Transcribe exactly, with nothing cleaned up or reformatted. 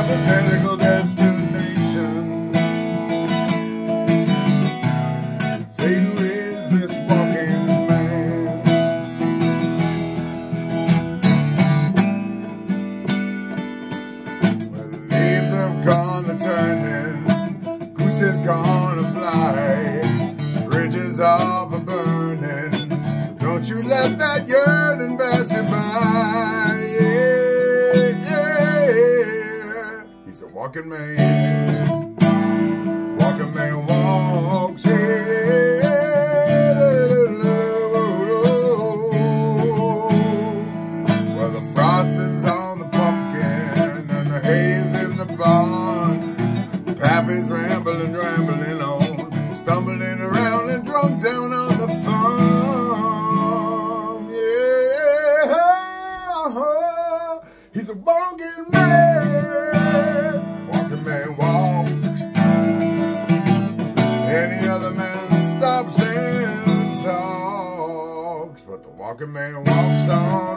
hypothetical destination. Say, who is this walking man? Well, the leaves have gone a turning, goose is gone a fly, bridges are a burning. Don't you let that yearning pass you by. Yeah, yeah. He's a walking man. Walking man walks. Yeah. Well, the frost is on the pumpkin and the haze in the barn. Pappy's rambling, rambling on, stumbling around and drunk down on the farm. Yeah, he's a walking man. Walking man walks. Any other man stops and talks, but the walking man walks on.